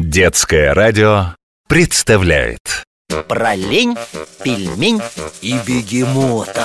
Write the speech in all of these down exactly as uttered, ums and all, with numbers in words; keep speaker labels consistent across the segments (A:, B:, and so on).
A: Детское радио представляет
B: про лень, пельмень и бегемота.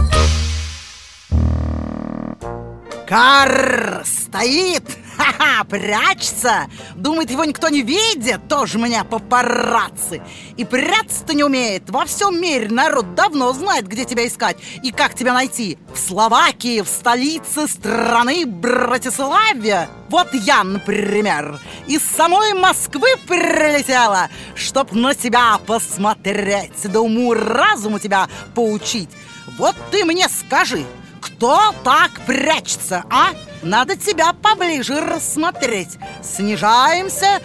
C: Карр стоит, ха-ха, прячется. Думает, его никто не видит. Тоже меня папарацци. И прятаться-то не умеет. Во всем мире народ давно знает, где тебя искать и как тебя найти. В Словакии, в столице страны Братиславе. Вот я, например, из самой Москвы прилетела, чтоб на тебя посмотреть, да уму-разуму тебя поучить. Вот ты мне скажи, кто так прячется, а? Надо тебя поближе рассмотреть. Снижаемся,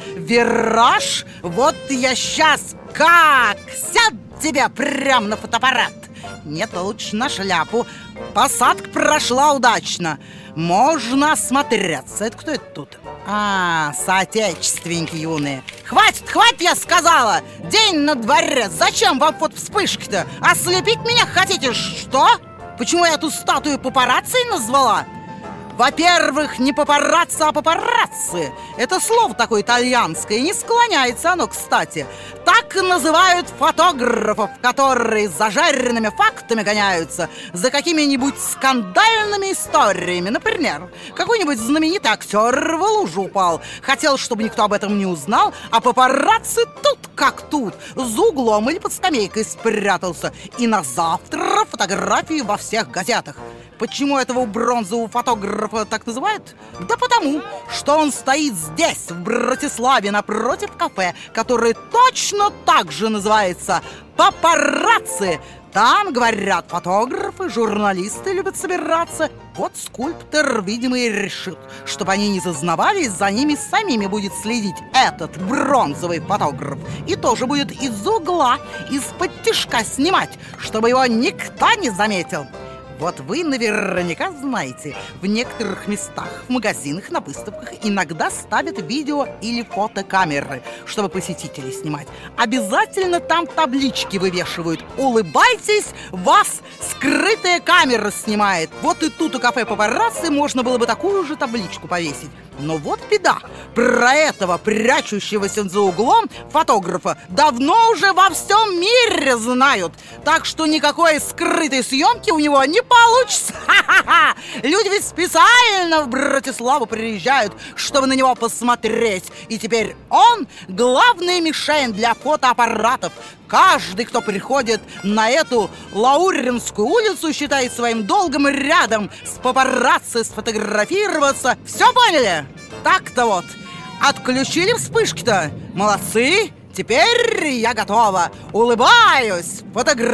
C: вираж. Вот я сейчас как сяду тебе прямо на фотоаппарат. Нет, лучше на шляпу. Посадка прошла удачно. Можно осмотреться. Это кто это тут? А, соотечественники юные. Хватит, хватит, я сказала. День на дворе. Зачем вам вот вспышки-то? Ослепить меня хотите, что? Почему я эту статую папарацци назвала? Во-первых, не папарацци, а папарацци. Это слово такое итальянское, и не склоняется оно, кстати. Так называют фотографов, которые за жареными фактами гоняются, за какими-нибудь скандальными историями. Например, какой-нибудь знаменитый актер в лужу упал. Хотел, чтобы никто об этом не узнал, а папарацци тут как тут, за углом или под скамейкой спрятался. И на завтра фотографии во всех газетах. Почему этого бронзового фотографа так называют? Да потому, что он стоит здесь, в Братиславе, напротив кафе, которое точно так же называется «Папарацци». Там, говорят, фотографы, журналисты любят собираться. Вот скульптор, видимо, и решил, чтобы они не зазнавались, за ними самими будет следить этот бронзовый фотограф. И тоже будет из угла, из-под тишка снимать, чтобы его никто не заметил. Вот вы наверняка знаете, в некоторых местах, в магазинах, на выставках иногда ставят видео или фотокамеры, чтобы посетителей снимать. Обязательно там таблички вывешивают: улыбайтесь, вас скрытая камера снимает. Вот и тут у кафе «Папарацци» можно было бы такую же табличку повесить. Но вот беда, про этого прячущегося за углом фотографа давно уже во всем мире знают. Так что никакой скрытой съемки у него не получится. Ха-ха-ха! Люди ведь специально в Братиславу приезжают, чтобы на него посмотреть. И теперь он главная мишень для фотоаппаратов. Каждый, кто приходит на эту Лауринскую улицу, считает своим долгом рядом с папарацци сфотографироваться. Все поняли? Так-то вот. Отключили вспышки-то? Молодцы! Теперь я готова. Улыбаюсь.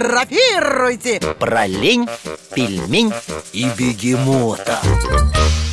C: Фотографируйте.
B: Про лень, пельмень и бегемота.